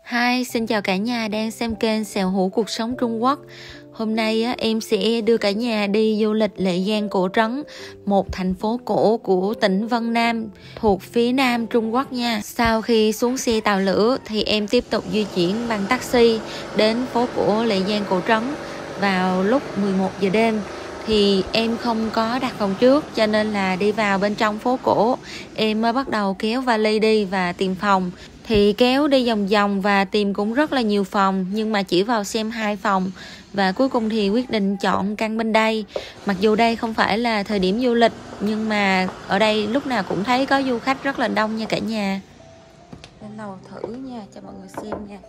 Hi, xin chào cả nhà đang xem kênh Xèo Hũ Cuộc Sống Trung Quốc. Hôm nay em sẽ đưa cả nhà đi du lịch Lệ Giang Cổ Trấn, một thành phố cổ của tỉnh Vân Nam thuộc phía nam Trung Quốc nha. Sau khi xuống xe tàu lửa thì em tiếp tục di chuyển bằng taxi đến phố cổ Lệ Giang Cổ Trấn vào lúc 11 giờ đêm. Thì em không có đặt phòng trước cho nên là đi vào bên trong phố cổ em mới bắt đầu kéo vali đi và tìm phòng. Thì kéo đi vòng vòng và tìm cũng rất là nhiều phòng, nhưng mà chỉ vào xem 2 phòng và cuối cùng thì quyết định chọn căn bên đây. Mặc dù đây không phải là thời điểm du lịch nhưng mà ở đây lúc nào cũng thấy có du khách rất là đông nha cả nhà. Lên lầu thử nha cho mọi người xem nha.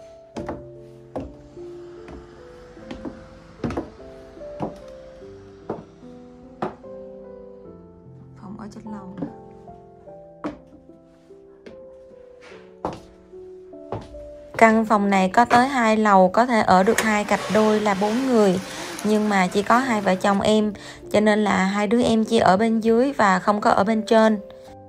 Phòng ở trên lầu nữa. Căn phòng này có tới 2 lầu, có thể ở được 2 cặp đôi là 4 người. Nhưng mà chỉ có 2 vợ chồng em, cho nên là 2 đứa em chỉ ở bên dưới và không có ở bên trên.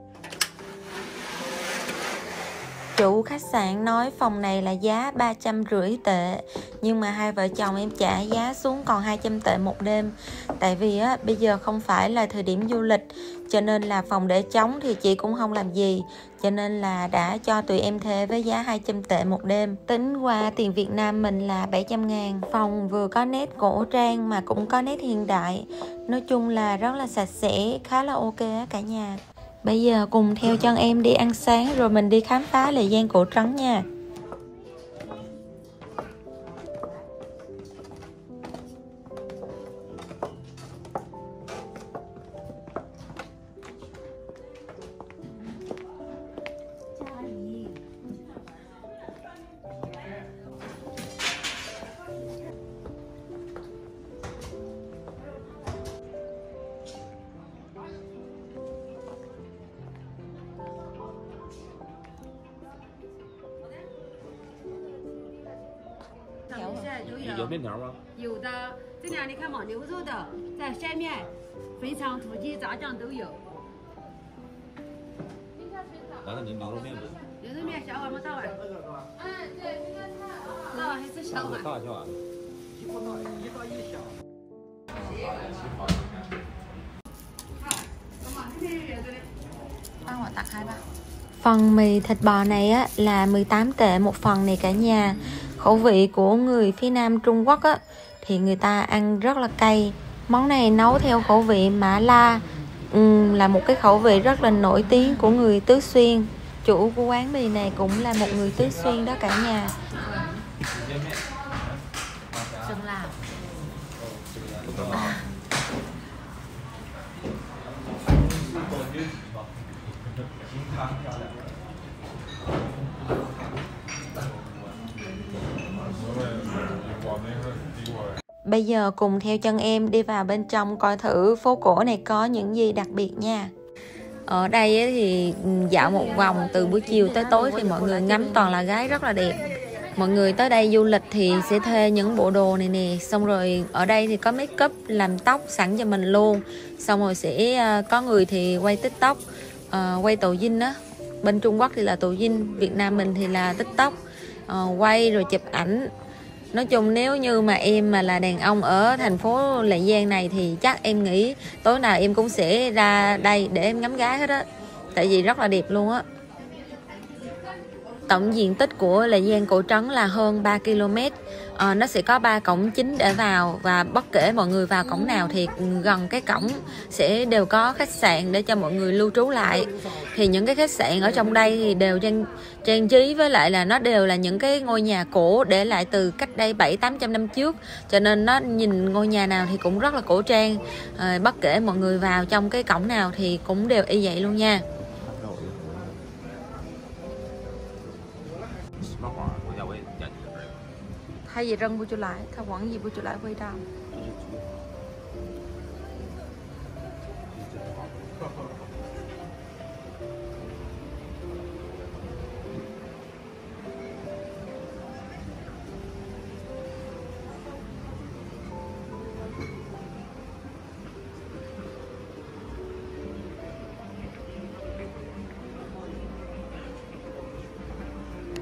Chủ khách sạn nói phòng này là giá 350 tệ, nhưng mà 2 vợ chồng em trả giá xuống còn 200 tệ một đêm. Tại vì bây giờ không phải là thời điểm du lịch, cho nên là phòng để trống thì chị cũng không làm gì, cho nên là đã cho tụi em thuê với giá 200 tệ một đêm. Tính qua tiền Việt Nam mình là 700.000. Phòng vừa có nét cổ trang mà cũng có nét hiện đại. Nói chung là rất là sạch sẽ, khá là ok cả nhà. Bây giờ cùng theo chân em đi ăn sáng rồi mình đi khám phá Lệ Giang Cổ Trấn nha. 有面条吗？ 有的，这两你看牦牛肉的，在下面，肥肠、土鸡、炸酱都有。 完了，你牛肉面吗？ 牛肉面小碗吗？大碗？对，应该大碗还是小碗？ 大小碗。 一大一小。 Phần mì thịt bò này là 18 tệ một phần này cả nhà. Khẩu vị của người phía nam Trung Quốc thì người ta ăn rất là cay. Món này nấu theo khẩu vị Mã La, là một cái khẩu vị rất là nổi tiếng của người Tứ Xuyên. Chủ của quán mì này cũng là một người Tứ Xuyên đó cả nhà. Bây giờ cùng theo chân em đi vào bên trong coi thử phố cổ này có những gì đặc biệt nha. Ở đây thì dạo một vòng từ buổi chiều tới tối thì mọi người ngắm toàn là gái rất là đẹp. Mọi người tới đây du lịch thì sẽ thuê những bộ đồ này nè. Xong rồi ở đây thì có make up làm tóc sẵn cho mình luôn. Xong rồi sẽ có người thì quay TikTok, quay tổ dinh á. Bên Trung Quốc thì là tổ dinh, Việt Nam mình thì là TikTok, quay rồi chụp ảnh. Nói chung nếu như mà em mà là đàn ông ở thành phố Lệ Giang này thì chắc em nghĩ tối nào em cũng sẽ ra đây để em ngắm gái hết á. Tại vì rất là đẹp luôn á. Tổng diện tích của Lệ Giang Cổ Trấn là hơn 3 km. Nó sẽ có 3 cổng chính để vào và bất kể mọi người vào cổng nào thì gần cái cổng sẽ đều có khách sạn để cho mọi người lưu trú lại. Thì những cái khách sạn ở trong đây thì đều trang trí với lại là nó đều là những cái ngôi nhà cổ để lại từ cách đây 700-800 năm trước. Cho nên nó nhìn ngôi nhà nào thì cũng rất là cổ trang. Bất kể mọi người vào trong cái cổng nào thì cũng đều y vậy luôn nha. 他也认不出来，他网译不出来味道。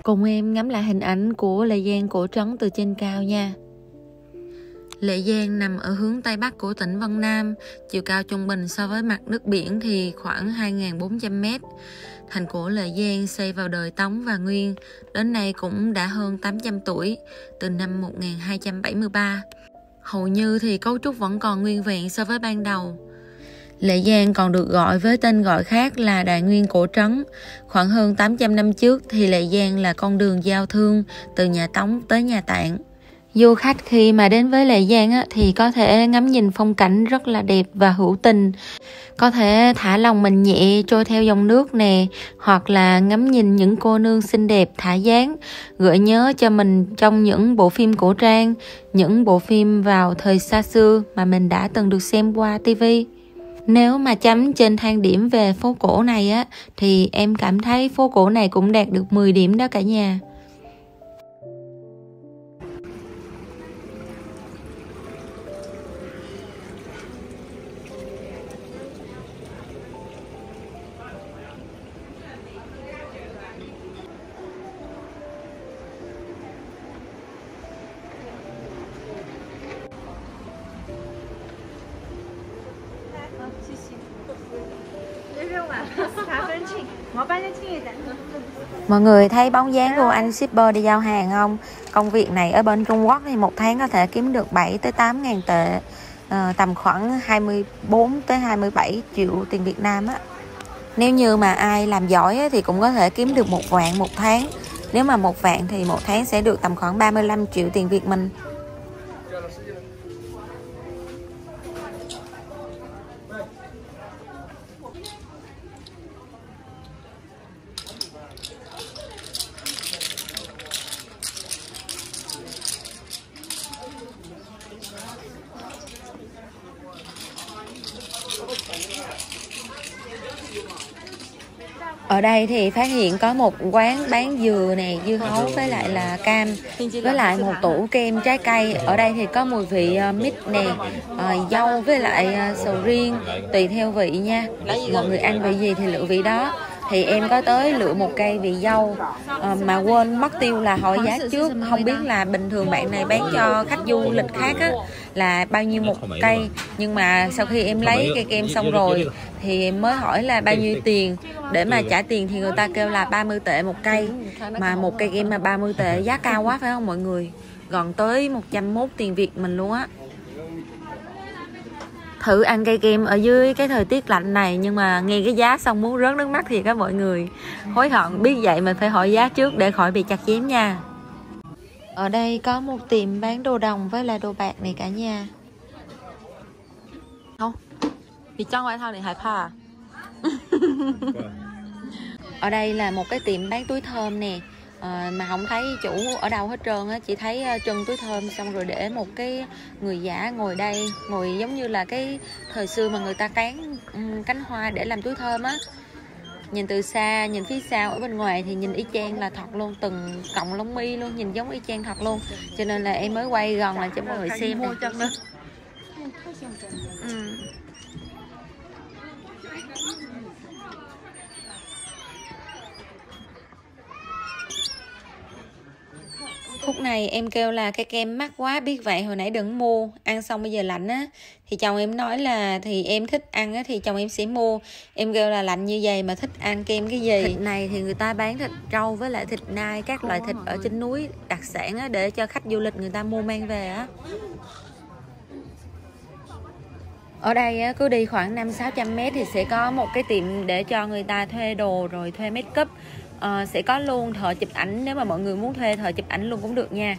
Cùng em ngắm lại hình ảnh của Lệ Giang cổ trấn từ trên cao nha. Lệ Giang nằm ở hướng Tây Bắc của tỉnh Vân Nam, chiều cao trung bình so với mặt nước biển thì khoảng 2.400 m. Thành cổ Lệ Giang xây vào đời Tống và Nguyên, đến nay cũng đã hơn 800 tuổi, từ năm 1273. Hầu như thì cấu trúc vẫn còn nguyên vẹn so với ban đầu. Lệ Giang còn được gọi với tên gọi khác là Đại Nguyên cổ trấn. Khoảng hơn 800 năm trước thì Lệ Giang là con đường giao thương từ nhà Tống tới nhà Tạng. Du khách khi mà đến với Lệ Giang thì có thể ngắm nhìn phong cảnh rất là đẹp và hữu tình. Có thể thả lòng mình nhẹ trôi theo dòng nước nè, hoặc là ngắm nhìn những cô nương xinh đẹp thả dáng, gợi nhớ cho mình trong những bộ phim cổ trang, những bộ phim vào thời xa xưa mà mình đã từng được xem qua TV. Nếu mà chấm trên thang điểm về phố cổ này thì em cảm thấy phố cổ này cũng đạt được 10 điểm đó cả nhà. Mọi người thấy bóng dáng của anh shipper đi giao hàng không? Công việc này ở bên Trung Quốc thì một tháng có thể kiếm được 7 tới 8 ngàn tệ, tầm khoảng 24 tới 27 triệu tiền Việt Nam á. Nếu như mà ai làm giỏi thì cũng có thể kiếm được 1 vạn một tháng. Nếu mà 1 vạn thì một tháng sẽ được tầm khoảng 35 triệu tiền Việt mình. Ở đây thì phát hiện có một quán bán dừa nè, dưa hấu với lại là cam, với lại một tủ kem trái cây. Ở đây thì có mùi vị mít nè, dâu với lại sầu riêng, tùy theo vị nha. Mọi người ăn vị gì thì lựa vị đó. Thì em có tới lựa một cây vị dâu mà quên mất tiêu là hỏi giá trước. Không biết là bình thường bạn này bán cho khách du lịch khác là bao nhiêu một cây. Nhưng mà sau khi em lấy cây kem xong rồi thì em mới hỏi là bao nhiêu tiền. Để mà trả tiền thì người ta kêu là 30 tệ một cây. Mà một cây kem mà 30 tệ giá cao quá phải không mọi người? Gần tới 101 tiền Việt mình luôn á. Thử ăn cây kem ở dưới cái thời tiết lạnh này, nhưng mà nghe cái giá xong muốn rớt nước mắt thiệt các mọi người. Hối hận, biết vậy mình phải hỏi giá trước để khỏi bị chặt chém nha. Ở đây có một tiệm bán đồ đồng với là đồ bạc này cả nhà. Không, vì trong ngoại thao này hại pha. Ở đây là một cái tiệm bán túi thơm nè. Mà không thấy chủ ở đâu hết trơn á, chỉ thấy trưng túi thơm xong rồi để một cái người giả ngồi đây, ngồi giống như là cái thời xưa mà người ta cán cánh hoa để làm túi thơm á. Nhìn từ xa, nhìn phía sau ở bên ngoài thì nhìn y chang là thật luôn, từng cọng lông mi luôn, nhìn giống y chang thật luôn. Cho nên là em mới quay gần lại cho mọi người xem này. Khúc này em kêu là cái kem mắc quá, biết vậy hồi nãy đừng mua, ăn xong bây giờ lạnh á. Thì chồng em nói là thì em thích ăn á thì chồng em sẽ mua. Em kêu là lạnh như vậy mà thích ăn kem cái gì. Thịt này thì người ta bán thịt trâu với lại thịt nai, các loại thịt ở trên núi đặc sản á, để cho khách du lịch người ta mua mang về á. Ở đây á, cứ đi khoảng 500-600 m thì sẽ có một cái tiệm để cho người ta thuê đồ rồi thuê make up. Sẽ có luôn thợ chụp ảnh, nếu mà mọi người muốn thuê thợ chụp ảnh luôn cũng được nha.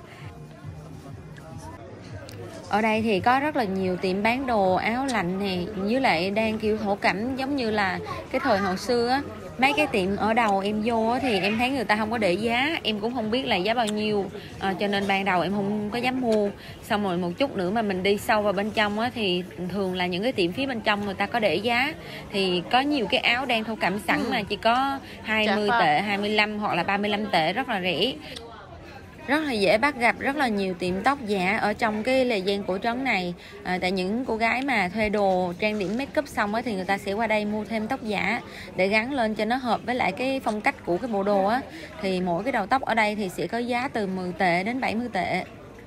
Ở đây thì có rất là nhiều tiệm bán đồ áo lạnh nè, với lại đang kiểu thổ cẩm giống như là cái thời hồi xưa á. Mấy cái tiệm ở đầu em vô á, thì em thấy người ta không có để giá, em cũng không biết là giá bao nhiêu, cho nên ban đầu em không có dám mua. Xong rồi một chút nữa mà mình đi sâu vào bên trong á, thì thường là những cái tiệm phía bên trong người ta có để giá. Thì có nhiều cái áo đang thổ cẩm sẵn mà chỉ có 20 tệ, 25 hoặc là 35 tệ, rất là rẻ. Rất là dễ bắt gặp rất là nhiều tiệm tóc giả ở trong cái lề Giang cổ trấn này. Tại những cô gái mà thuê đồ trang điểm make up xong thì người ta sẽ qua đây mua thêm tóc giả để gắn lên cho nó hợp với lại cái phong cách của cái bộ đồ á. Thì mỗi cái đầu tóc ở đây thì sẽ có giá từ 10 tệ đến 70 tệ.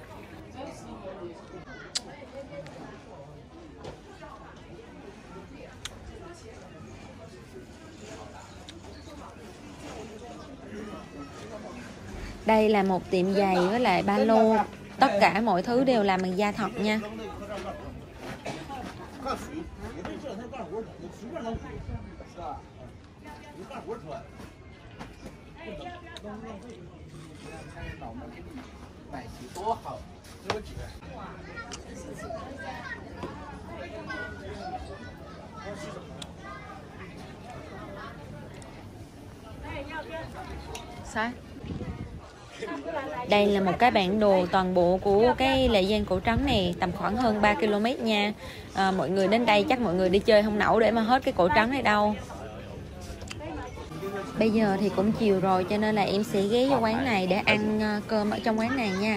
Đây là một tiệm giày với lại ba lô. Tất cả mọi thứ đều làm bằng da thật nha. Sao? Đây là một cái bản đồ toàn bộ của cái lề Giang cổ trấn này, tầm khoảng hơn 3 km nha. Mọi người đến đây chắc mọi người đi chơi không nổi để mà hết cái cổ trấn này đâu. Bây giờ thì cũng chiều rồi cho nên là em sẽ ghé vô quán này để ăn cơm ở trong quán này nha.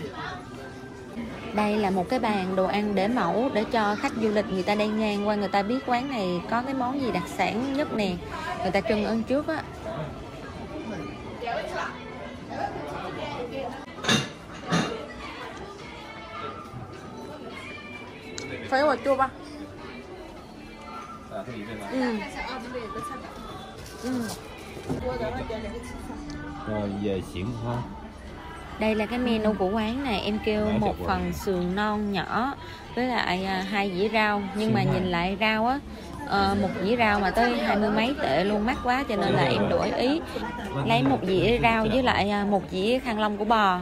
Đây là một cái bàn đồ ăn để mẫu để cho khách du lịch người ta đi ngang qua người ta biết quán này có cái món gì đặc sản nhất nè. Người ta trưng ơn trước á. Phải một chua ba. Đây là cái menu của quán này, em kêu một phần sườn non nhỏ với lại 2 dĩa rau, nhưng mà nhìn lại rau á, một dĩa rau mà tới 20 mấy tệ luôn, mắc quá cho nên là em đổi ý lấy một dĩa rau với lại một dĩa khăn lông của bò.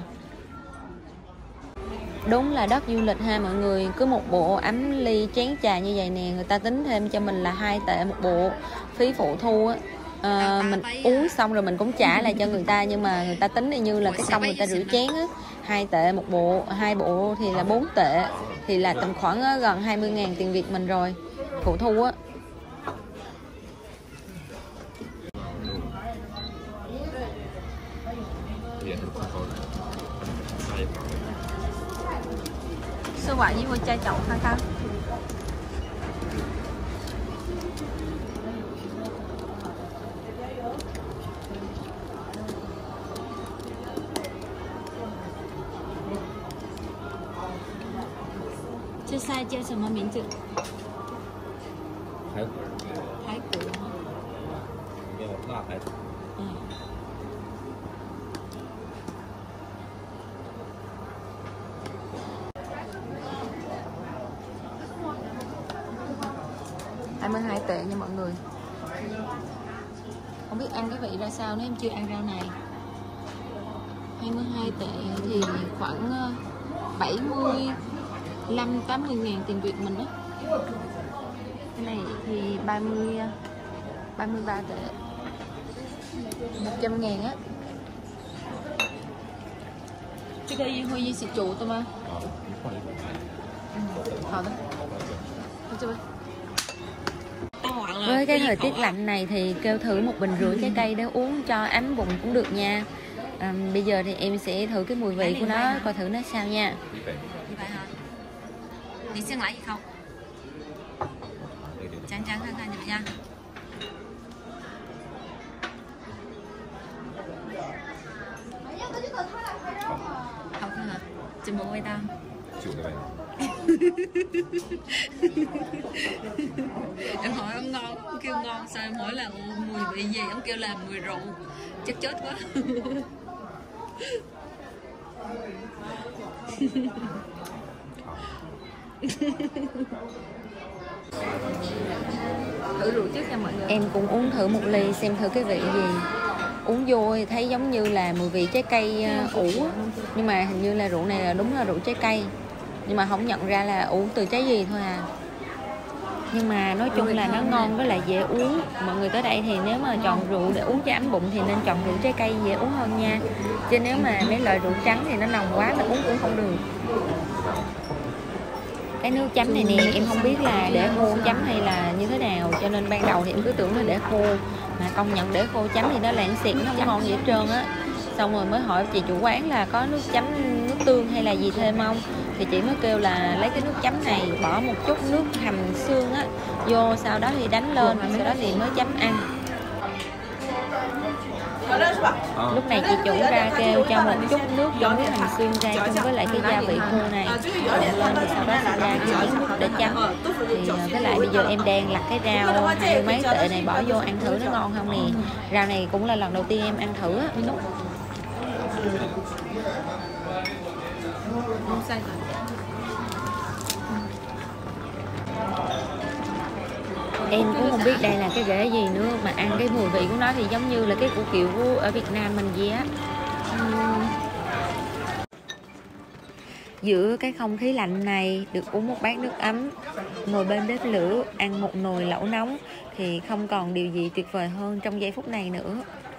Đúng là đất du lịch ha mọi người, cứ một bộ ấm ly chén trà như vậy nè, người ta tính thêm cho mình là 2 tệ một bộ phí phụ thu á. Mình uống xong rồi mình cũng trả lại cho người ta, nhưng mà người ta tính như là cái công người ta rửa chén á, 2 tệ một bộ, 2 bộ thì là 4 tệ, thì là tầm khoảng gần 20.000 tiền Việt mình rồi, phụ thu á. Sư quả với chai chậu ha ta.这菜叫什么名字？ 排骨。 排骨。 没有辣排骨。 Em 22 tệ nha mọi người. Không biết ăn cái vị ra sao nếu em chưa ăn rau này. 22 tệ thì khoảng 75-80.000 tiền Việt mình đó. Cái này thì 33 tệ, 100.000 á. Cái đây hơi gì xịt trụ tôi mà. Hào đó. Với cái thời tiết lạnh này thì kêu thử một bình rưỡi trái cây để uống cho ấm bụng cũng được nha. Bây giờ thì em sẽ thử cái mùi vị của nó coi thử nó sao nha. Như vậy hả? Đi xem lại gì không? Chán chán khăn khăn nha. Không hả? Chỉ một味道. Em hỏi ông ngon, ông kêu ngon, sao em hỏi là mùi vị gì, ông kêu là mùi rượu, chắc chết quá. Thử rượu trước nha mọi người. Em cũng uống thử một ly xem thử cái vị gì. Uống vô thì thấy giống như là mùi vị trái cây ủ, nhưng mà hình như là rượu này là đúng là rượu trái cây, nhưng mà không nhận ra là uống từ trái gì thôi à. Nhưng mà nói chung là nó ngon với lại dễ uống. Mọi người tới đây thì nếu mà chọn rượu để uống cho ấm bụng thì nên chọn rượu trái cây dễ uống hơn nha. Chứ nếu mà mấy loại rượu trắng thì nó nồng quá, mình uống cũng không được. Cái nước chấm này nè, em không biết là để khô chấm hay là như thế nào, cho nên ban đầu thì em cứ tưởng là để khô, mà công nhận để khô chấm thì nó lãng xịt, nó không ngon gì hết trơn á. Xong rồi mới hỏi chị chủ quán là có nước chấm, nước tương hay là gì thêm không, thì chị mới kêu là lấy cái nước chấm này, bỏ một chút nước hầm xương á vô, sau đó thì đánh lên, sau đó thì mới chấm ăn. Lúc này chị chủ ra kêu cho một chút nước trong nước hầm xương ra chung với lại cái gia vị khô này trộn lên, thì sau đó thì ra cái miếng nước để chấm. Thì với lại bây giờ em đang lặt cái rau 20 mấy tệ này bỏ vô ăn thử nó ngon không nè. Rau này cũng là lần đầu tiên em ăn thử á. Em cũng không biết đây là cái rễ gì nữa, mà ăn cái mùi vị của nó thì giống như là cái củ kiệu ở Việt Nam mình vậy á. Giữa cái không khí lạnh này được uống một bát nước ấm, ngồi bên bếp lửa ăn một nồi lẩu nóng thì không còn điều gì tuyệt vời hơn trong giây phút này nữa.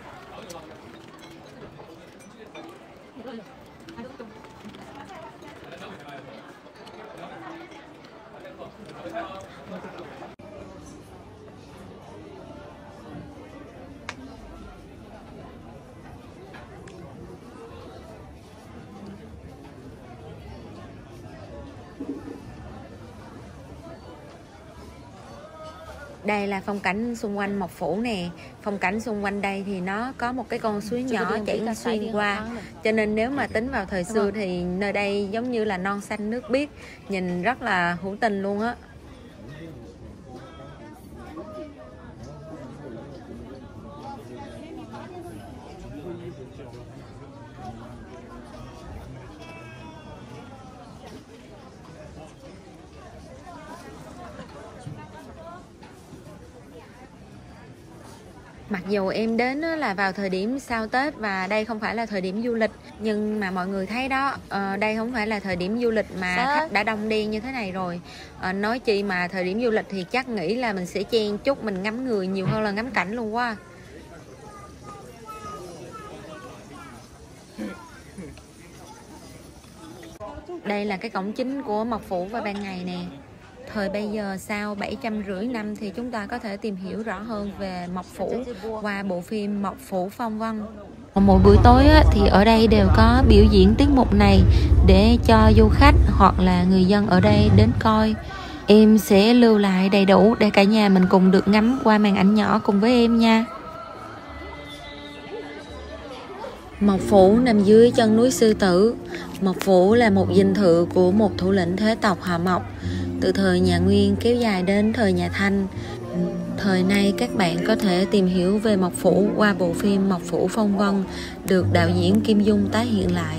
Đây là phong cảnh xung quanh Mộc Phủ nè. Phong cảnh xung quanh đây thì nó có một cái con suối nhỏ chảy xuyên qua, cho nên nếu mà tính vào thời xưa thì nơi đây giống như là non xanh nước biếc, nhìn rất là hữu tình luôn á. Mặc dù em đến là vào thời điểm sau Tết và đây không phải là thời điểm du lịch, nhưng mà mọi người thấy đó, đây không phải là thời điểm du lịch mà khách đã đông đen như thế này rồi. Nói chi mà thời điểm du lịch thì chắc nghĩ là mình sẽ chen chúc, mình ngắm người nhiều hơn là ngắm cảnh luôn quá. Đây là cái cổng chính của Mộc Phủ vào ban ngày nè. Thời bây giờ sau 750 năm thì chúng ta có thể tìm hiểu rõ hơn về Mộc Phủ qua bộ phim Mộc Phủ Phong Vân. Mỗi buổi tối thì ở đây đều có biểu diễn tiết mục này để cho du khách hoặc là người dân ở đây đến coi. Em sẽ lưu lại đầy đủ để cả nhà mình cùng được ngắm qua màn ảnh nhỏ cùng với em nha. Mộc Phủ nằm dưới chân núi Sư Tử. Mộc Phủ là một dinh thự của một thủ lĩnh thế tộc họ Mộc, từ thời nhà Nguyên kéo dài đến thời nhà Thanh. Thời nay các bạn có thể tìm hiểu về Mộc Phủ qua bộ phim Mộc Phủ Phong Vân được đạo diễn Kim Dung tái hiện lại.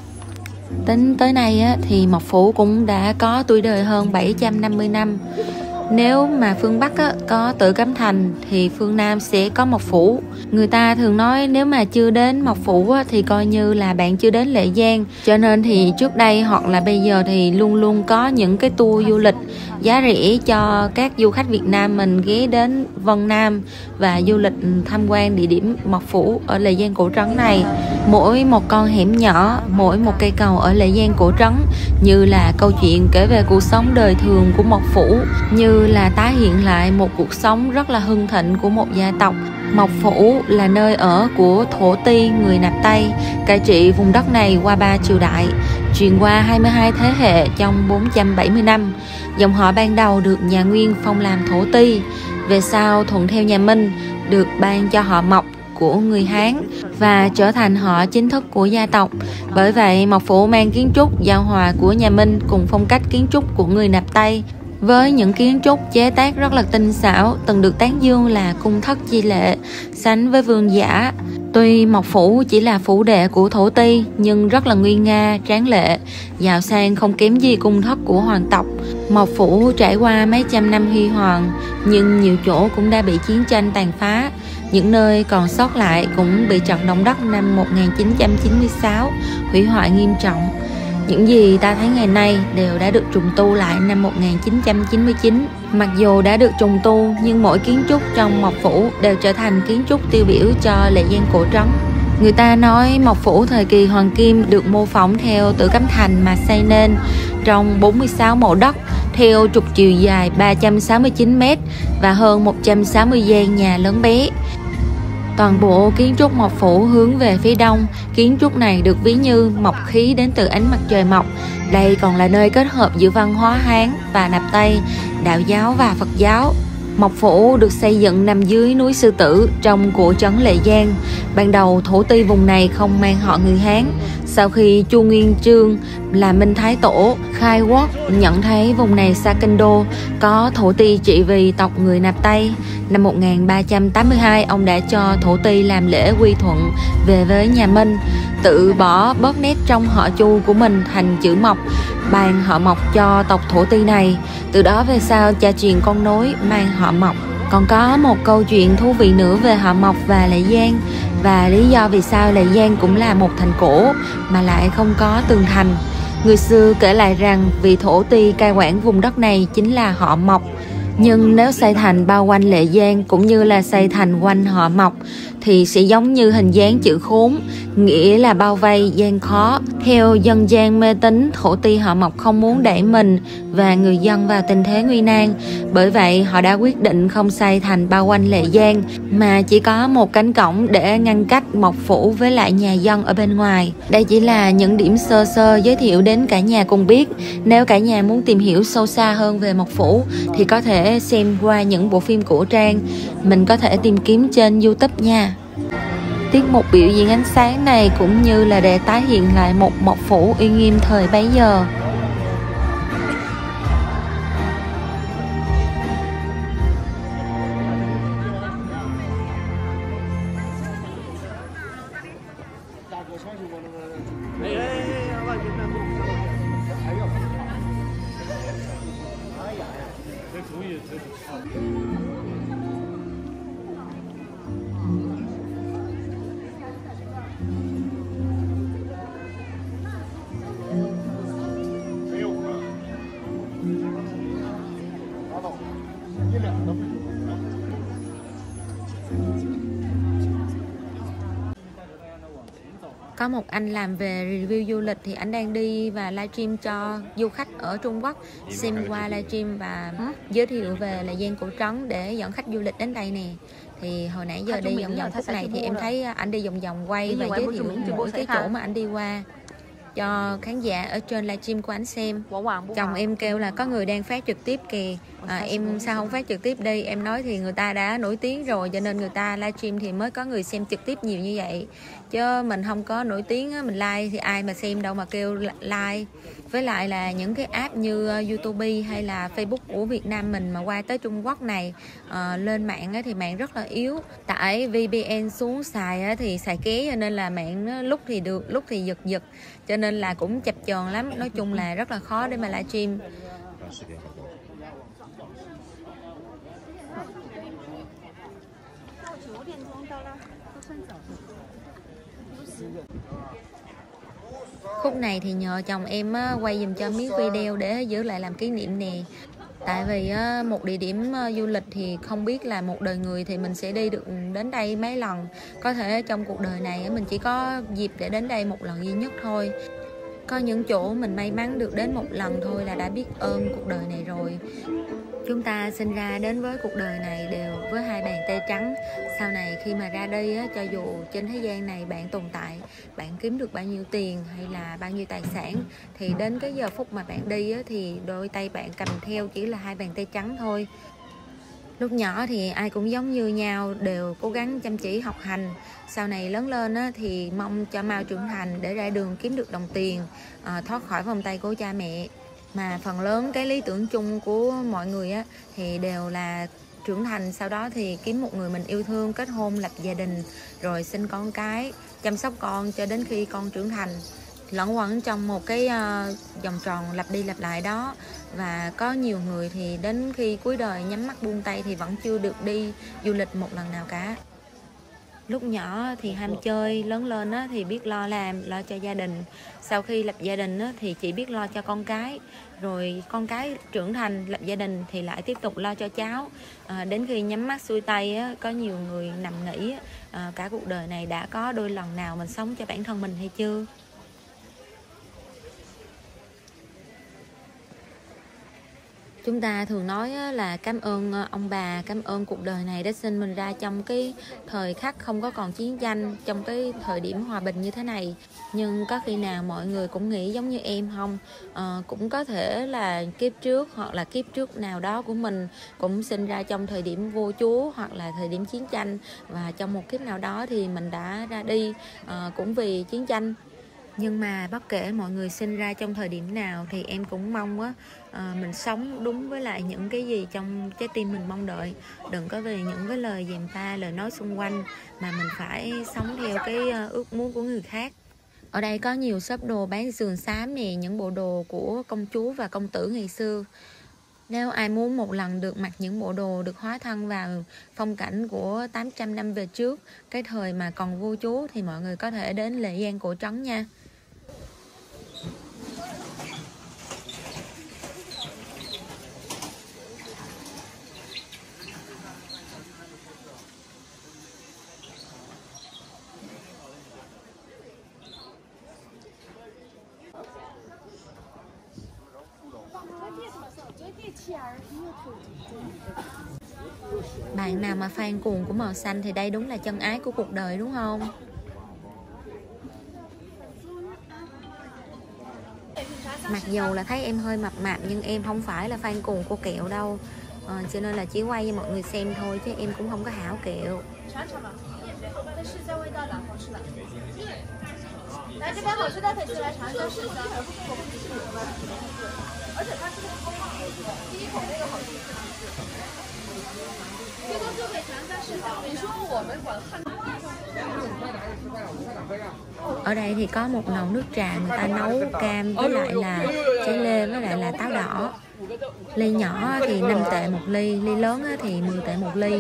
Tính tới nay thì Mộc Phủ cũng đã có tuổi đời hơn 750 năm. Nếu mà phương Bắc có Tử Cấm Thành thì phương Nam sẽ có Mộc Phủ. Người ta thường nói nếu mà chưa đến Mộc Phủ thì coi như là bạn chưa đến Lệ Giang. Cho nên thì trước đây hoặc là bây giờ thì luôn luôn có những cái tour du lịch giá rẻ cho các du khách Việt Nam mình ghé đến Vân Nam và du lịch tham quan địa điểm Mộc Phủ ở Lệ Giang Cổ Trấn này. Mỗi một con hẻm nhỏ, mỗi một cây cầu ở Lệ Giang Cổ Trấn như là câu chuyện kể về cuộc sống đời thường của Mộc Phủ, như là tái hiện lại một cuộc sống rất là hưng thịnh của một gia tộc. Mộc Phủ là nơi ở của Thổ Ti người Nạp Tây, cai trị vùng đất này qua 3 triều đại, truyền qua 22 thế hệ trong 470 năm. Dòng họ ban đầu được nhà Nguyên phong làm Thổ Ti, về sau thuận theo nhà Minh được ban cho họ Mộc của người Hán và trở thành họ chính thức của gia tộc. Bởi vậy Mộc Phủ mang kiến trúc giao hòa của nhà Minh cùng phong cách kiến trúc của người Nạp Tây, với những kiến trúc chế tác rất là tinh xảo, từng được tán dương là cung thất chi lệ, sánh với vương giả. Tuy Mộc Phủ chỉ là phủ đệ của Thổ Ti nhưng rất là nguy nga, tráng lệ, giàu sang không kém gì cung thất của hoàng tộc. Mộc Phủ trải qua mấy trăm năm huy hoàng nhưng nhiều chỗ cũng đã bị chiến tranh tàn phá. Những nơi còn sót lại cũng bị trận động đất năm 1996 hủy hoại nghiêm trọng. Những gì ta thấy ngày nay đều đã được trùng tu lại năm 1999. Mặc dù đã được trùng tu nhưng mỗi kiến trúc trong Mộc Phủ đều trở thành kiến trúc tiêu biểu cho Lệ Giang Cổ Trấn. Người ta nói Mộc Phủ thời kỳ Hoàng Kim được mô phỏng theo Tử Cấm Thành mà xây nên trong 46 mộ đất theo trục chiều dài 369 m và hơn 160 gian nhà lớn bé. Toàn bộ kiến trúc Mộc Phủ hướng về phía đông. Kiến trúc này được ví như mộc khí đến từ ánh mặt trời mọc. Đây còn là nơi kết hợp giữa văn hóa Hán và Nạp Tây, đạo giáo và Phật giáo. Mộc Phủ được xây dựng nằm dưới núi Sư Tử trong cổ trấn Lệ Giang. Ban đầu thổ ti vùng này không mang họ người Hán. Sau khi Chu Nguyên Chương là Minh Thái Tổ khai quốc nhận thấy vùng này xa Kinh Đô có thổ ti trị vì tộc người Nạp Tây, năm 1382 ông đã cho thổ ti làm lễ quy thuận về với nhà Minh, tự bỏ bớt nét trong họ Chu của mình thành chữ Mộc, ban họ Mộc cho tộc thổ ti này. Từ đó về sau cha truyền con nối mang họ Mộc. Còn có một câu chuyện thú vị nữa về họ Mộc và Lệ Giang, và lý do vì sao Lệ Giang cũng là một thành cổ mà lại không có tường thành. Người xưa kể lại rằng vị thổ ti cai quản vùng đất này chính là họ Mộc. Nhưng nếu xây thành bao quanh Lệ Giang cũng như là xây thành quanh họ Mộc thì sẽ giống như hình dáng chữ khốn, nghĩa là bao vây gian khó. Theo dân gian mê tín, thổ ti họ Mộc không muốn đẩy mình và người dân vào tình thế nguy nan. Bởi vậy họ đã quyết định không xây thành bao quanh Lệ Giang mà chỉ có một cánh cổng để ngăn cách Mộc Phủ với lại nhà dân ở bên ngoài. Đây chỉ là những điểm sơ sơ giới thiệu đến cả nhà cùng biết. Nếu cả nhà muốn tìm hiểu sâu xa hơn về Mộc Phủ thì có thể xem qua những bộ phim cổ trang. Mình có thể tìm kiếm trên YouTube nha. Tiết mục biểu diễn ánh sáng này cũng như là để tái hiện lại một Mộc Phủ uy nghiêm thời bấy giờ. Có một anh làm về review du lịch thì anh đang đi và livestream cho du khách ở Trung Quốc xem qua livestream và giới thiệu về Lệ Giang cổ trấn để dẫn khách du lịch đến đây nè. Thì hồi nãy giờ đi vòng vòng phút này thì em thấy anh đi vòng vòng quay và giới thiệu mỗi cái chỗ mà anh đi qua cho khán giả ở trên livestream của anh xem. Chồng em kêu là có người đang phát trực tiếp kìa, em sao không phát trực tiếp đi. Em nói thì người ta đã nổi tiếng rồi cho nên người ta livestream thì mới có người xem trực tiếp nhiều như vậy, chứ mình không có nổi tiếng mình like thì ai mà xem đâu mà kêu like. Với lại là những cái app như YouTube hay là Facebook của Việt Nam mình mà qua tới Trung Quốc này lên mạng thì mạng rất là yếu. Tải VPN xuống xài thì xài ké cho nên là mạng lúc thì được lúc thì giật cho nên là cũng chập chờn lắm. Nói chung là rất là khó để mà livestream. Khúc này thì nhờ chồng em quay dùm cho miếng video để giữ lại làm kỷ niệm nè. Tại vì một địa điểm du lịch thì không biết là một đời người thì mình sẽ đi được đến đây mấy lần. Có thể trong cuộc đời này mình chỉ có dịp để đến đây một lần duy nhất thôi. Có những chỗ mình may mắn được đến một lần thôi là đã biết ơn cuộc đời này rồi. Chúng ta sinh ra đến với cuộc đời này đều với hai bàn tay trắng. Sau này khi mà ra đi cho dù trên thế gian này bạn tồn tại, bạn kiếm được bao nhiêu tiền hay là bao nhiêu tài sản, thì đến cái giờ phút mà bạn đi thì đôi tay bạn cầm theo chỉ là hai bàn tay trắng thôi. Lúc nhỏ thì ai cũng giống như nhau, đều cố gắng chăm chỉ học hành. Sau này lớn lên thì mong cho mau trưởng thành để ra đường kiếm được đồng tiền, thoát khỏi vòng tay của cha mẹ. Mà phần lớn cái lý tưởng chung của mọi người thì đều là trưởng thành, sau đó thì kiếm một người mình yêu thương, kết hôn, lập gia đình, rồi sinh con cái, chăm sóc con cho đến khi con trưởng thành. Lẫn quẩn trong một cái vòng tròn lặp đi lặp lại đó. Và có nhiều người thì đến khi cuối đời nhắm mắt buông tay thì vẫn chưa được đi du lịch một lần nào cả. Lúc nhỏ thì ham chơi, lớn lên thì biết lo làm, lo cho gia đình. Sau khi lập gia đình thì chỉ biết lo cho con cái. Rồi con cái trưởng thành, lập gia đình thì lại tiếp tục lo cho cháu. Đến khi nhắm mắt xuôi tay, có nhiều người nằm nghĩ cả cuộc đời này đã có đôi lần nào mình sống cho bản thân mình hay chưa? Chúng ta thường nói là cảm ơn ông bà, cảm ơn cuộc đời này đã sinh mình ra trong cái thời khắc không có còn chiến tranh, trong cái thời điểm hòa bình như thế này. Nhưng có khi nào mọi người cũng nghĩ giống như em không? Cũng có thể là kiếp trước hoặc là kiếp trước nào đó của mình cũng sinh ra trong thời điểm vua chúa hoặc là thời điểm chiến tranh, và trong một kiếp nào đó thì mình đã ra đi cũng vì chiến tranh. Nhưng mà bất kể mọi người sinh ra trong thời điểm nào thì em cũng mong mình sống đúng với lại những cái gì trong trái tim mình mong đợi. Đừng có vì những cái lời gièm pha, lời nói xung quanh mà mình phải sống theo cái ước muốn của người khác. Ở đây có nhiều shop đồ bán sườn xám nè, những bộ đồ của công chúa và công tử ngày xưa. Nếu ai muốn một lần được mặc những bộ đồ được hóa thân vào phong cảnh của 800 năm về trước, cái thời mà còn vua chúa, thì mọi người có thể đến Lệ Giang Cổ Trấn nha. Bạn nào mà fan cuồng của màu xanh thì đây đúng là chân ái của cuộc đời, đúng không? Mặc dù là thấy em hơi mập mạp nhưng em không phải là fan cuồng của kẹo đâu, cho nên là chỉ quay cho mọi người xem thôi chứ em cũng không có hảo kẹo. 来这边好吃的可以进来尝一下试一下，而且它这个第一口那个好吃，这个就可以尝一下试一下。你说我们管汉。Ở đây thì có một nồi nước trà người ta nấu cam với lại là trái lê với lại là táo đỏ. Ly nhỏ thì 5 tệ một ly, ly lớn thì 10 tệ một ly.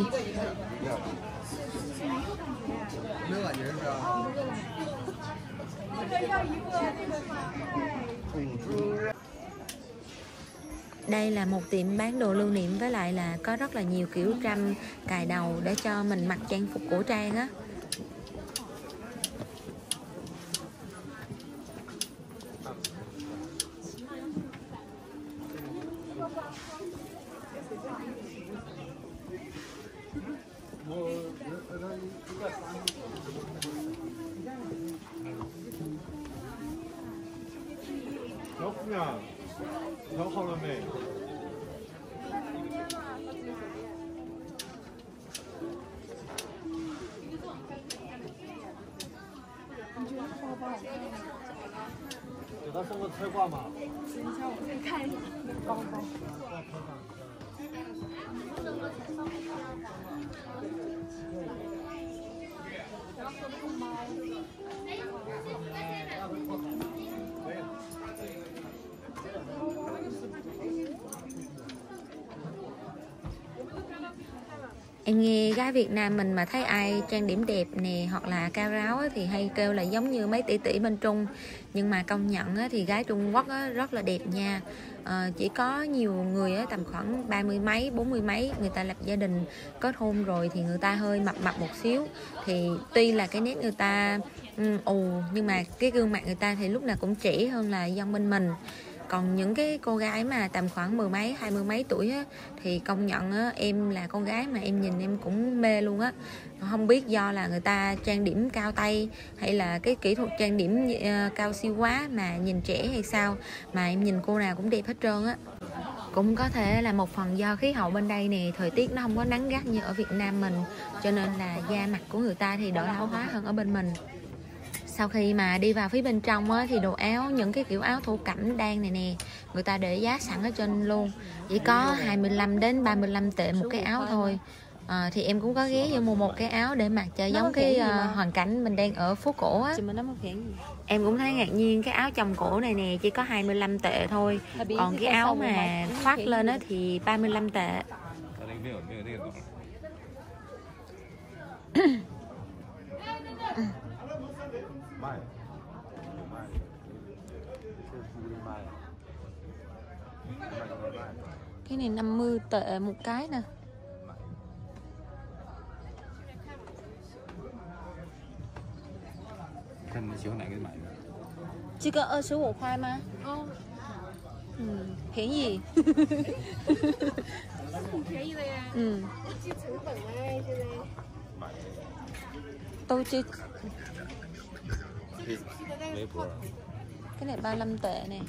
Đây là một tiệm bán đồ lưu niệm với lại là có rất là nhiều kiểu trâm cài đầu để cho mình mặc trang phục cổ trang á. Em nghe gái Việt Nam mình mà thấy ai trang điểm đẹp nè hoặc là cao ráo thì hay kêu là giống như mấy tỷ tỷ bên Trung. Nhưng mà công nhận thì gái Trung Quốc rất là đẹp nha. Chỉ có nhiều người tầm khoảng 30 mấy, 40 mấy, người ta lập gia đình, kết hôn rồi thì người ta hơi mập mập một xíu. Thì tuy là cái nét người ta nhưng mà cái gương mặt người ta thì lúc nào cũng trẻ hơn là dân bên mình. Còn những cái cô gái mà tầm khoảng 10 mấy, 20 mấy tuổi á, thì công nhận á, em là con gái mà em nhìn em cũng mê luôn á. Không biết do là người ta trang điểm cao tay hay là cái kỹ thuật trang điểm cao siêu quá mà nhìn trẻ hay sao, mà em nhìn cô nào cũng đẹp hết trơn á. Cũng có thể là một phần do khí hậu bên đây nè, thời tiết nó không có nắng gắt như ở Việt Nam mình, cho nên là da mặt của người ta thì đỡ lão hóa hơn ở bên mình. Sau khi mà đi vào phía bên trong á, thì đồ áo, những cái kiểu áo thổ cẩm đan này nè, người ta để giá sẵn ở trên luôn. Chỉ có 25 đến 35 tệ một cái áo thôi. Thì em cũng có ghé vô mua một cái áo để mặc cho giống cái hoàn cảnh mình đang ở phố cổ á. Em cũng thấy ngạc nhiên, cái áo chồng cổ này nè chỉ có 25 tệ thôi. Còn cái áo mà khoác lên á thì 35 tệ. Cái này 50 tệ một cái nè. Chỉ có 25 块吗? 便宜。 便宜的呀，计成本哎，现在。 Tôi chưa. Mấy bữa. Cái này 35 tệ nè.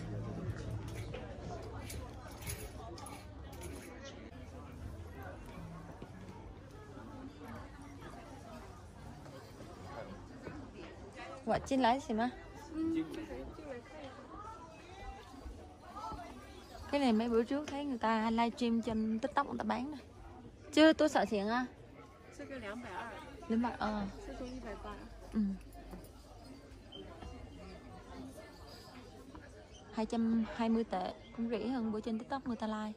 Quả chín lá gì mà? Cái này mấy bữa trước thấy người ta livestream trên TikTok người ta bán nè. Chứ tôi sợ tiền á. 这个220， Đúng rồi, 这个180。 Ừ. 220 tệ, cũng rẻ hơn bữa trên TikTok người ta like.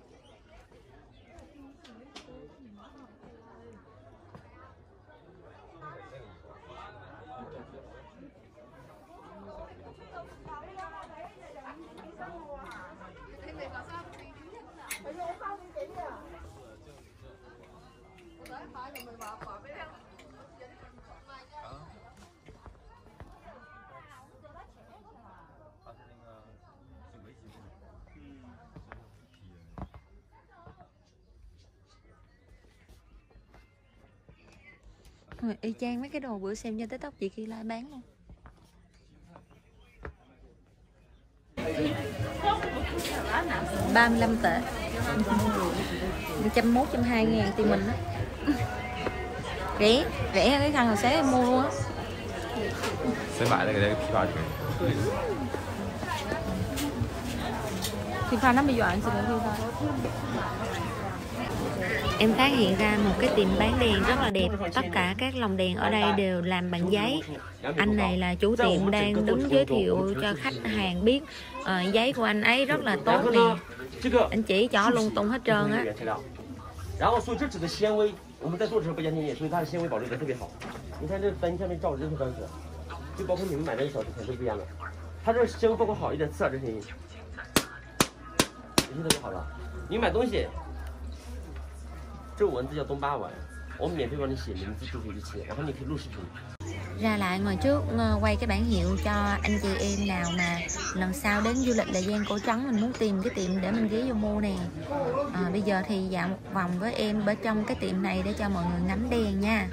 Y chang mấy cái đồ bữa xem trên TikTok chị kia lại bán luôn. $35 tệ, 101, 120 ngàn tiền mình đó. Rẻ hơn cái khăn hồi sáng em mua luôn á. 谁买的给那个批发群？ Thì pha nó bị dọa chị phải pha. Em phát hiện ra một cái tiệm bán đèn rất là đẹp. Tất cả các lồng đèn ở đây đều làm bằng giấy. Anh này là chủ tiệm đang đứng giới thiệu cho khách hàng biết giấy của anh ấy rất là tốt nè. Anh chỉ cho lung tung hết trơn á. 然后所以这纸的纤维，我们在做的时候不加添液，所以它的纤维保留的特别好。你看这灯下面照着真是钢丝，就包括你们买那个小纸钱都不一样的。它这纤维包括好一点，刺耳这声音，也是特别好的。你买东西，这文字叫东巴文，我们免费帮你写名字、住址、日期，然后你可以录视频。 Ra lại ngoài trước quay cái bản hiệu cho anh chị em nào mà lần sau đến du lịch Lệ Giang Cổ Trấn mình muốn tìm cái tiệm để mình ghé vô mua nè. Bây giờ thì dạo một vòng với em bên trong cái tiệm này để cho mọi người ngắm đèn nha.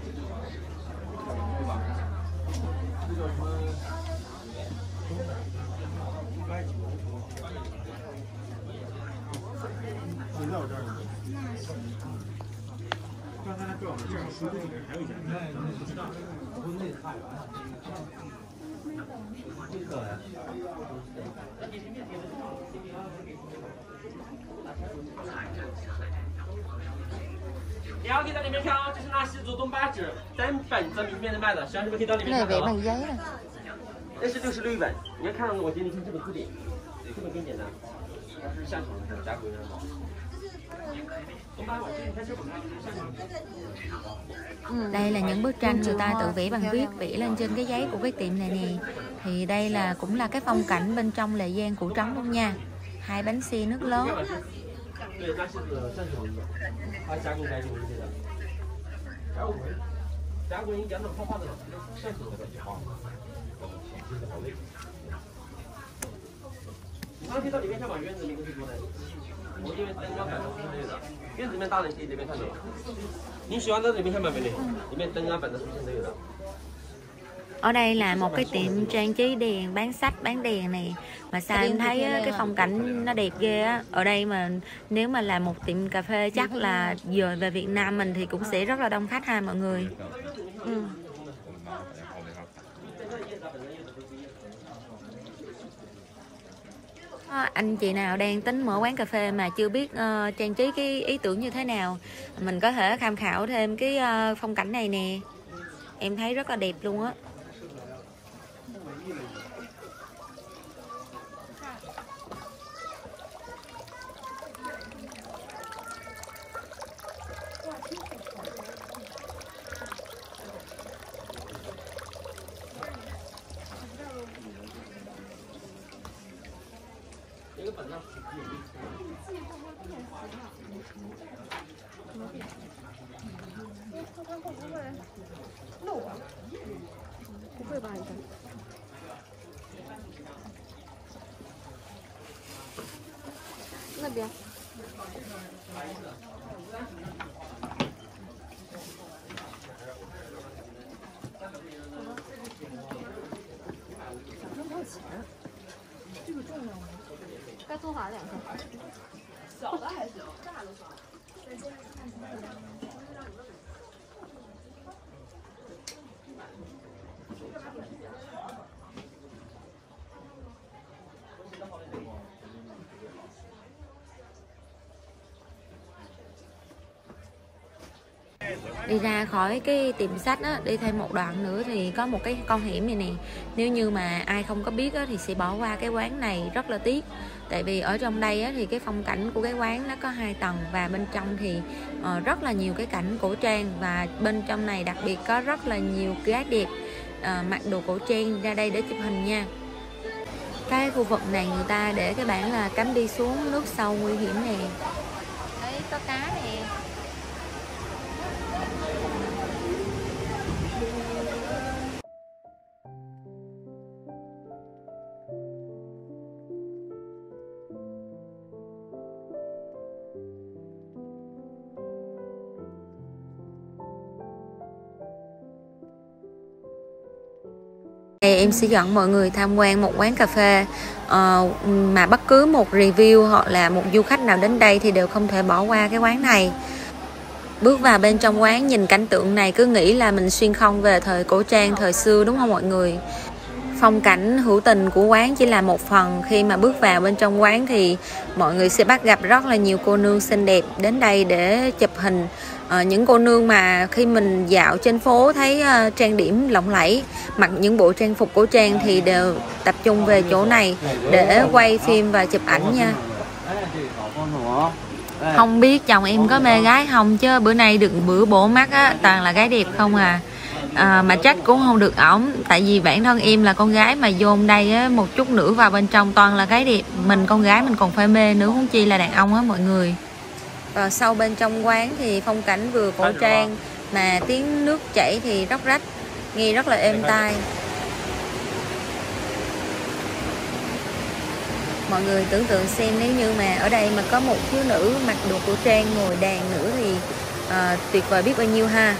你要可以到里面看哦，这是纳西族东巴纸单本在明面的卖的，实际上是不是可以到里 Cái 面 này 看 vẽ 的、哦？ bằng giấy này. 这是66本，你要看我给你看这本字典，这本更简单，它是相同的甲骨文的。东巴碗，你看这本相同的。 Đây là những bức tranh người ta tự vẽ bằng viết, vẽ lên trên cái giấy của cái tiệm này nè. Thì đây là cũng là cái phong cảnh bên trong Lệ Giang Cổ Trấn luôn nha. 2 bánh xe nước lớn. 对，那是正统的，它加工这个。甲骨文讲的画的正统的画。你刚可以到里面看把院子里面是多的，我因为灯光板都是这个的，院子里面大人可以这边看的。你喜欢在里面看吗，美女？里面灯啊板都是这个的。 Ở đây là một cái tiệm trang trí đèn, bán sách, bán đèn này. Mà sao em thấy á, cái phong cảnh nó đẹp ghê á. Ở đây mà nếu mà là một tiệm cà phê chắc là giờ về Việt Nam mình thì cũng sẽ rất là đông khách ha mọi người. Anh chị nào đang tính mở quán cà phê mà chưa biết trang trí cái ý tưởng như thế nào, mình có thể tham khảo thêm cái phong cảnh này nè. Em thấy rất là đẹp luôn á. 边。该多划2个。小的还行，大的少。 Đi ra khỏi cái tiệm sách á, đi thêm một đoạn nữa thì có một cái con hẻm này nè. Nếu như mà ai không có biết á, thì sẽ bỏ qua cái quán này, rất là tiếc. Tại vì ở trong đây á, thì cái phong cảnh của cái quán nó có 2 tầng và bên trong thì rất là nhiều cái cảnh cổ trang. Và bên trong này đặc biệt có rất là nhiều gái đẹp mặc đồ cổ trang ra đây để chụp hình nha. Cái khu vực này người ta để cái bảng là cấm đi xuống nước sâu nguy hiểm nè. Đấy, có cá nè. Em sẽ dẫn mọi người tham quan một quán cà phê mà bất cứ một review hoặc là một du khách nào đến đây thì đều không thể bỏ qua cái quán này. Bước vào bên trong quán nhìn cảnh tượng này cứ nghĩ là mình xuyên không về thời cổ trang thời xưa, đúng không mọi người? Phong cảnh hữu tình của quán chỉ là một phần. Khi mà bước vào bên trong quán thì mọi người sẽ bắt gặp rất là nhiều cô nương xinh đẹp đến đây để chụp hình. Những cô nương mà khi mình dạo trên phố thấy trang điểm lộng lẫy, mặc những bộ trang phục cổ trang thì đều tập trung về chỗ này để quay phim và chụp ảnh nha. Không biết chồng em có mê gái không, chứ bữa nay được bữa bổ mắt á, toàn là gái đẹp không à. Mà chắc cũng không được ổng, tại vì bản thân em là con gái mà vô đây á, một chút nữa vào bên trong toàn là gái đẹp. Mình con gái mình còn phải mê nữa, huống chi là đàn ông á mọi người. Vào sau bên trong quán thì phong cảnh vừa cổ trang mà tiếng nước chảy thì róc rách, nghe rất là êm tai. Mọi người tưởng tượng xem, nếu như mà ở đây mà có một thiếu nữ mặc đồ cổ trang ngồi đàn nữa thì tuyệt vời biết bao nhiêu ha.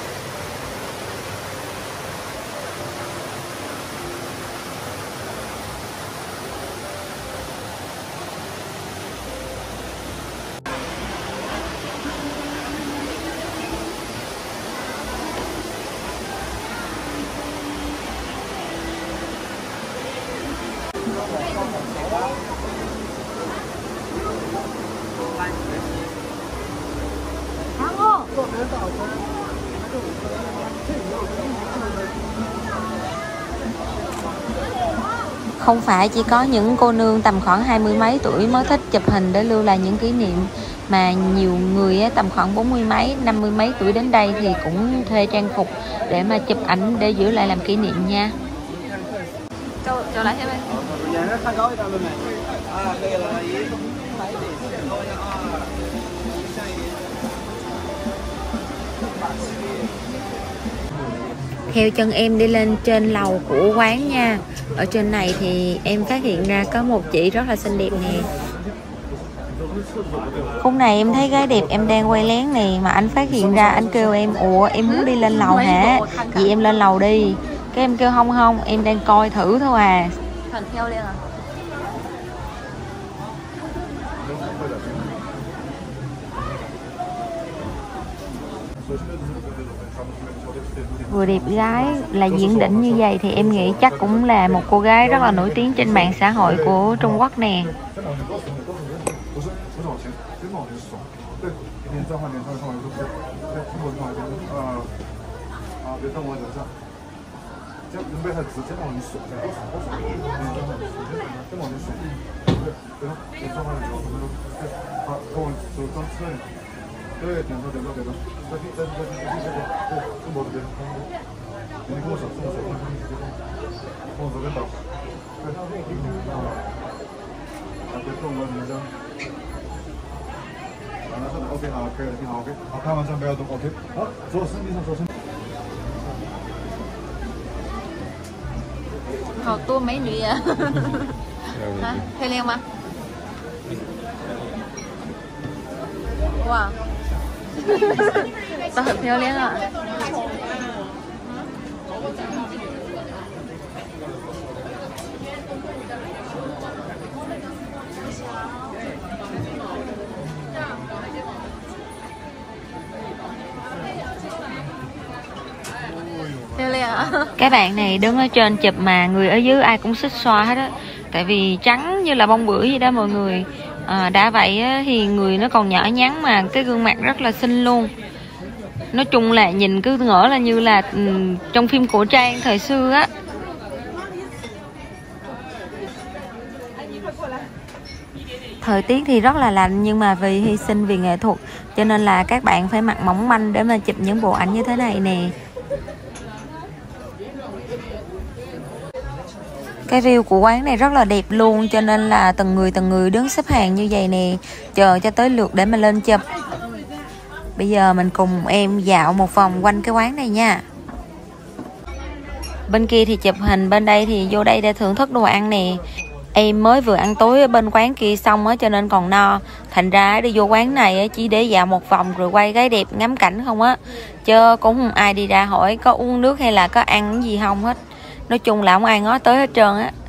Không phải chỉ có những cô nương tầm khoảng 20 mấy tuổi mới thích chụp hình để lưu lại những kỷ niệm, mà nhiều người tầm khoảng 40 mấy, 50 mấy tuổi đến đây thì cũng thuê trang phục để mà chụp ảnh để giữ lại làm kỷ niệm nha. Cho lại thêm đây. Theo chân em đi lên trên lầu của quán nha. Ở trên này thì em phát hiện ra có một chị rất là xinh đẹp nè. Khúc này em thấy gái đẹp em đang quay lén nè, mà anh phát hiện ra, anh kêu em: ủa em muốn đi lên lầu hả? Vậy em lên lầu đi. Cái em kêu không, em đang coi thử thôi à. Thành theo lên à? Vừa đẹp gái là diễn đỉnh như vậy thì em nghĩ chắc cũng là một cô gái rất là nổi tiếng trên mạng xã hội của Trung Quốc nè. Hào tua mấy nữ à? Hả? Theo lên mà? 哇，都很漂亮啊。 Cái bạn này đứng ở trên chụp mà người ở dưới ai cũng xích xoa hết á, tại vì trắng như là bông bưởi vậy đó mọi người. Đã vậy á, thì người nó còn nhỏ nhắn mà cái gương mặt rất là xinh luôn. Nói chung là nhìn cứ ngỡ là như là trong phim cổ trang thời xưa á. Thời tiết thì rất là lạnh nhưng mà vì hy sinh vì nghệ thuật cho nên là các bạn phải mặc mỏng manh để mà chụp những bộ ảnh như thế này nè. Cái view của quán này rất là đẹp luôn, cho nên là từng người đứng xếp hàng như vậy nè, chờ cho tới lượt để mà lên chụp. Bây giờ mình cùng em dạo một vòng quanh cái quán này nha. Bên kia thì chụp hình, bên đây thì vô đây để thưởng thức đồ ăn nè. Em mới vừa ăn tối ở bên quán kia xong á, cho nên còn no. Thành ra đi vô quán này chỉ để dạo một vòng rồi quay cái đẹp ngắm cảnh không á. Chứ cũng không ai đi ra hỏi có uống nước hay là có ăn cái gì không hết. Nói chung là không ai ngó tới hết trơn á.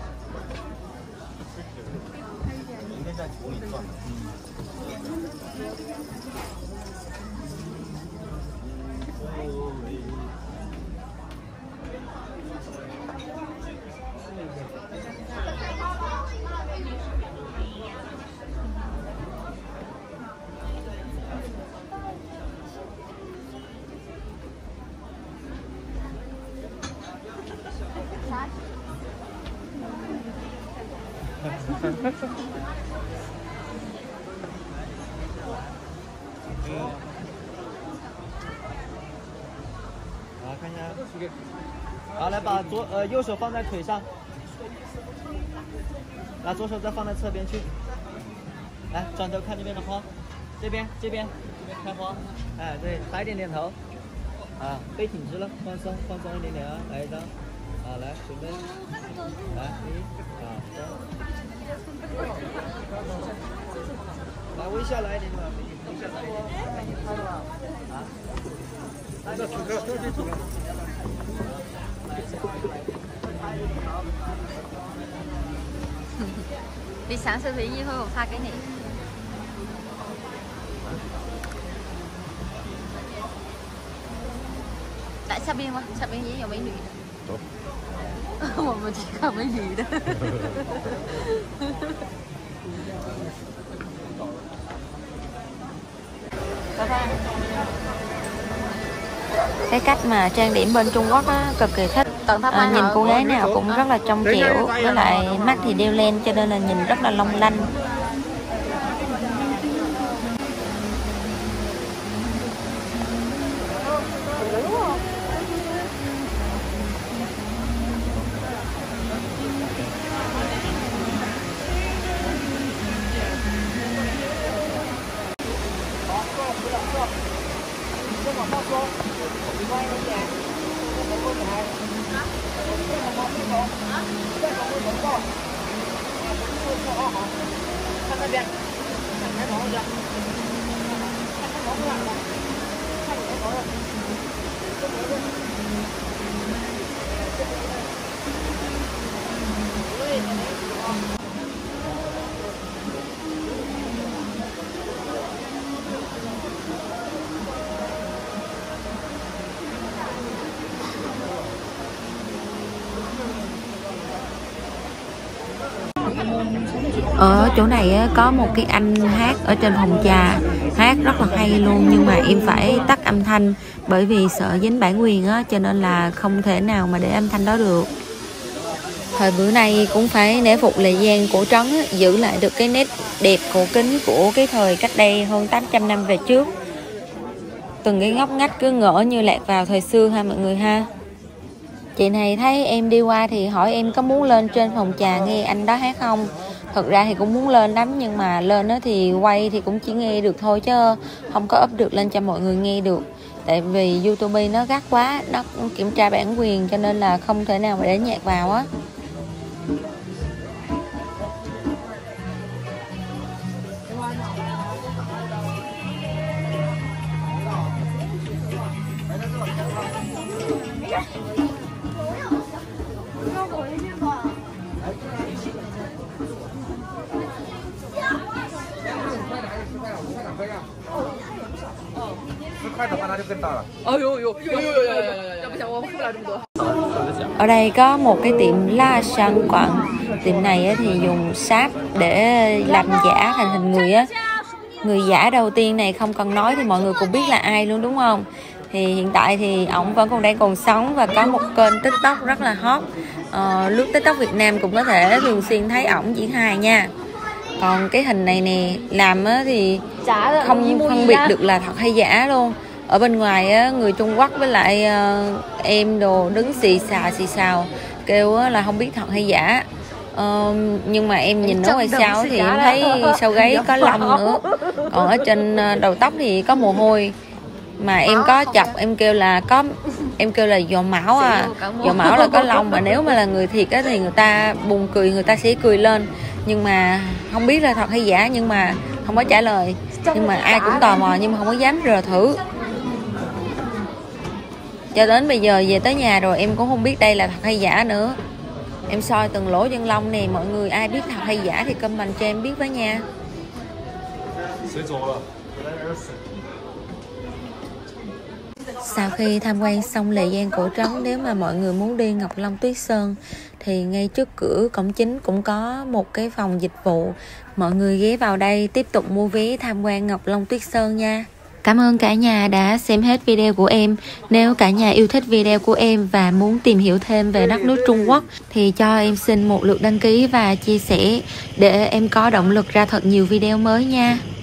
好，来把右手放在腿上，来左手再放在侧边去，来转头看这边的花，这边开花，哎对，抬一点点头，啊背挺直了，放松一点点啊，来一张，好来准备，来来微笑来一点吧，微笑来一点，啊，来这举个。 Đi sáng siêu thị như thôi một pha cái này. Tại sao bên gì nhiều mấy nữ? Mình chỉ có mấy nữ đó. Cái cách mà trang điểm bên Trung Quốc á, cực kỳ thích. Nhìn cô gái nào cũng rất là trong trẻo, với lại mắt thì đeo len cho nên là nhìn rất là long lanh. Ở chỗ này có một cái anh hát ở trên phòng trà, hát rất là hay luôn, nhưng mà em phải tắt âm thanh bởi vì sợ dính bản quyền á, cho nên là không thể nào mà để âm thanh đó được. Thời bữa nay cũng phải nể phục Lệ Giang cổ trấn á, giữ lại được cái nét đẹp cổ kính của cái thời cách đây hơn 800 năm về trước. Từng cái ngóc ngách cứ ngỡ như lạc vào thời xưa ha mọi người ha. Chị này thấy em đi qua thì hỏi em có muốn lên trên phòng trà nghe anh đó hát không. Thật ra thì cũng muốn lên lắm, nhưng mà lên đó thì quay thì cũng chỉ nghe được thôi chứ không có up được lên cho mọi người nghe được. Tại vì YouTube nó gắt quá, nó kiểm tra bản quyền cho nên là không thể nào mà để nhạc vào á. Ở đây có một cái tiệm La Sang Quận. Tiệm này á, thì dùng sáp để làm giả thành hình người á. Người giả đầu tiên này không cần nói thì mọi người cũng biết là ai luôn đúng không? Thì hiện tại thì ổng vẫn còn đang còn sống và có một kênh TikTok rất là hot. Lướt TikTok Việt Nam cũng có thể thường xuyên thấy ổng diễn hài nha. Còn cái hình này nè làm á, thì không phân biệt được là thật hay giả luôn. Ở bên ngoài á, người Trung Quốc với lại em đồ đứng xì xào kêu á, là không biết thật hay giả. Nhưng mà em nhìn ở ngoài sau thì em thấy sau gáy có lông nữa, còn ở trên đầu tóc thì có mồ hôi. Mà em có chọc em kêu là dò mão dò mão là có lông, mà nếu mà là người thiệt á thì người ta buồn cười, người ta sẽ cười lên. Nhưng mà không biết là thật hay giả, nhưng mà không có trả lời. Nhưng mà ai cũng tò mò nhưng mà không có dám rờ thử. Cho đến bây giờ về tới nhà rồi em cũng không biết đây là thật hay giả nữa. Em soi từng lỗ chân lông nè, mọi người ai biết thật hay giả thì comment cho em biết với nha. Sau khi tham quan xong Lệ Giang Cổ Trấn, nếu mà mọi người muốn đi Ngọc Long Tuyết Sơn thì ngay trước cửa cổng chính cũng có một cái phòng dịch vụ. Mọi người ghé vào đây tiếp tục mua vé tham quan Ngọc Long Tuyết Sơn nha. Cảm ơn cả nhà đã xem hết video của em. Nếu cả nhà yêu thích video của em và muốn tìm hiểu thêm về đất nước Trung Quốc thì cho em xin một lượt đăng ký và chia sẻ để em có động lực ra thật nhiều video mới nha.